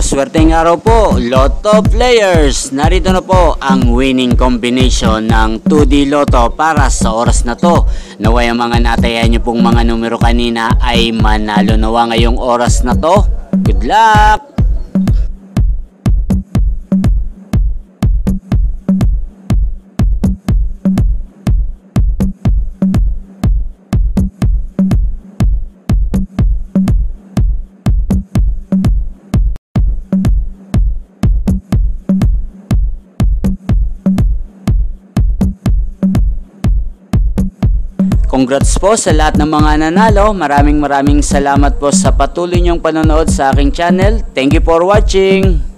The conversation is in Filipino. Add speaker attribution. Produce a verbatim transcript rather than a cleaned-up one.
Speaker 1: Maswerteng araw po, Lotto players! Narito na po ang winning combination ng two D Lotto para sa oras na to. Naway ang mga natayan nyo pong mga numero kanina ay manalo nawa ngayong oras na to. Good luck! Congrats po sa lahat ng mga nanalo. Maraming maraming salamat po sa patuloy niyong panonood sa aking channel. Thank you for watching.